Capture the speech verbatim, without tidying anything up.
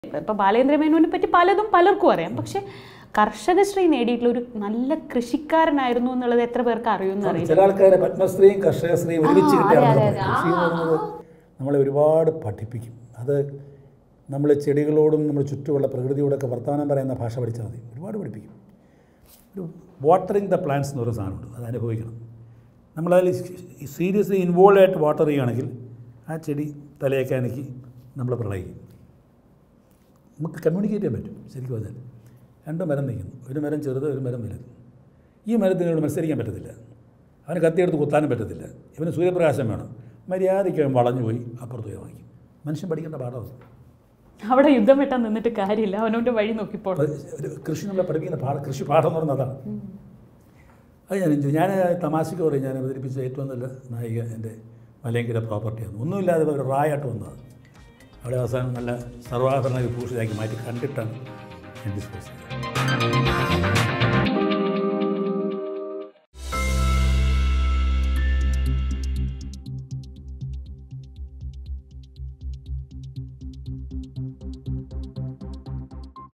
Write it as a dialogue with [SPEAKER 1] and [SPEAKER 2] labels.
[SPEAKER 1] ഇപ്പോൾ ബാലേന്ദ്ര മേനോനെ പറ്റി പലതും പലർക്കും അറിയാം. പക്ഷെ കർഷകശ്രീ നേടിയിട്ടുള്ള ഒരു നല്ല കൃഷിക്കാരനായിരുന്നു എന്നുള്ളത് എത്ര പേർക്ക് അറിയുമെന്ന് അറിയില്ല.
[SPEAKER 2] ചില ആൾക്കാരെ പത്മശ്രീയും കർഷകശ്രീയും ഒരുമിച്ച് കിട്ടിയാണ്. കൃഷി എന്ന് പറയുന്നത് നമ്മളെ ഒരുപാട് പഠിപ്പിക്കും. അത് നമ്മൾ ചെടികളോടും നമ്മൾ ചുറ്റുമുള്ള പ്രകൃതിയോടൊക്കെ വർത്തമാനം പറയുന്ന ഭാഷ പഠിച്ചാൽ മതി, ഒരുപാട് പഠിപ്പിക്കും. ഒരു വാട്ടറിങ് ദ പ്ലാന്റ്സ് എന്ന് പറയുന്ന സാധനമുണ്ട്, അത് അനുഭവിക്കണം. നമ്മളതിൽ സീരിയസ്ലി ഇൻവോൾവ് ആയിട്ട് വാട്ടർ ചെയ്യുകയാണെങ്കിൽ ആ ചെടി തലയൊക്കെ അനക്കി നമ്മൾ പ്രളയിക്കും. നമുക്ക് കമ്മ്യൂണിക്കേറ്റ് ചെയ്യാൻ പറ്റും. ശരിക്കും പറഞ്ഞാൽ രണ്ട് മരം നിൽക്കുന്നു, ഒരു മരം ചെറുത്, ഒരു മരം വലുത്. ഈ മരത്തിനോട് മത്സരിക്കാൻ പറ്റത്തില്ല, അവന് കത്തിയെടുത്ത് കുത്താനും പറ്റത്തില്ല, ഇവന് സൂര്യപ്രകാശം വേണം. മര്യാദയ്ക്ക് അവൻ വളഞ്ഞു പോയി അപ്പുറത്ത് പോയി വാങ്ങിക്കും. മനുഷ്യൻ പഠിക്കേണ്ട പാഠമാണ്. അവിടെ
[SPEAKER 1] യുദ്ധം വെട്ടാൻ നിന്നിട്ട് കാര്യമില്ല, അവനവൻ്റെ വഴി നോക്കിപ്പോൾ.
[SPEAKER 2] ഒരു കൃഷി നമ്മളെ പഠിപ്പിക്കുന്ന പാഠം, കൃഷി പാഠം എന്ന് പറയുന്നത് അതാണ്. അത് ഞാൻ എൻജോയ് ഞാൻ തമാശയ്ക്ക് പറയും, ഞാൻ അവതരിപ്പിച്ച ഏറ്റവും നല്ല നായിക എൻ്റെ മലയങ്കര പ്രോപ്പർട്ടിയാണ്. ഒന്നുമില്ലാതെ ഒരു റായായിട്ട് വന്നതാണ്. അവിടെ അവസാനം നല്ല സർവാഭരണ വിഭൂഷിതാക്കി മാറ്റി കണ്ടിട്ടാണ് ഞാൻ ഡിസ്പോസ് ചെയ്തത്.